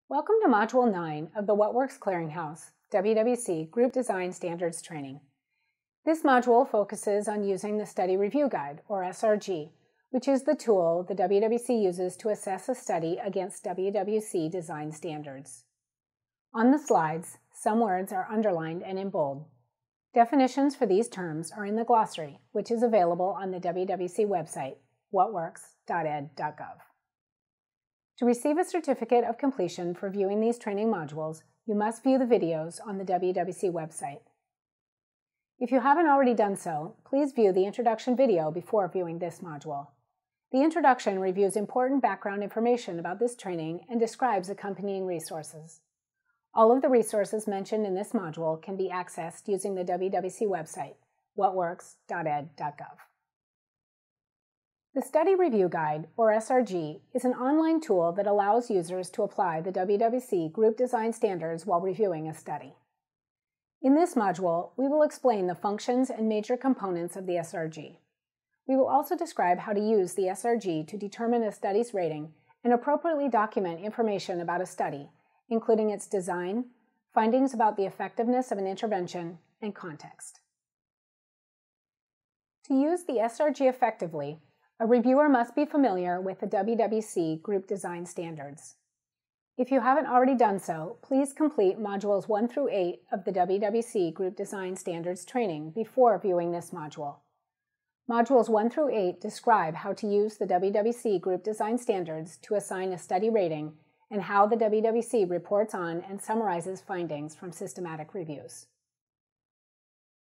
Welcome to Module 9 of the Works Clearinghouse, WWC Group Design Standards Training. This module focuses on using the Study Review Guide, or SRG, which is the tool the WWC uses to assess a study against WWC design standards. On the slides, some words are underlined and in bold. Definitions for these terms are in the glossary, which is available on the WWC website, whatworks.ed.gov. To receive a certificate of completion for viewing these training modules, you must view the videos on the WWC website. If you haven't already done so, please view the introduction video before viewing this module. The introduction reviews important background information about this training and describes accompanying resources. All of the resources mentioned in this module can be accessed using the WWC website, whatworks.ed.gov. The Study Review Guide, or SRG, is an online tool that allows users to apply the WWC group design standards while reviewing a study. In this module, we will explain the functions and major components of the SRG. We will also describe how to use the SRG to determine a study's rating and appropriately document information about a study, including its design, findings about the effectiveness of an intervention, and context. To use the SRG effectively, a reviewer must be familiar with the WWC Group Design Standards. If you haven't already done so, please complete Modules 1 through 8 of the WWC Group Design Standards training before viewing this module. Modules 1 through 8 describe how to use the WWC Group Design Standards to assign a study rating and how the WWC reports on and summarizes findings from systematic reviews.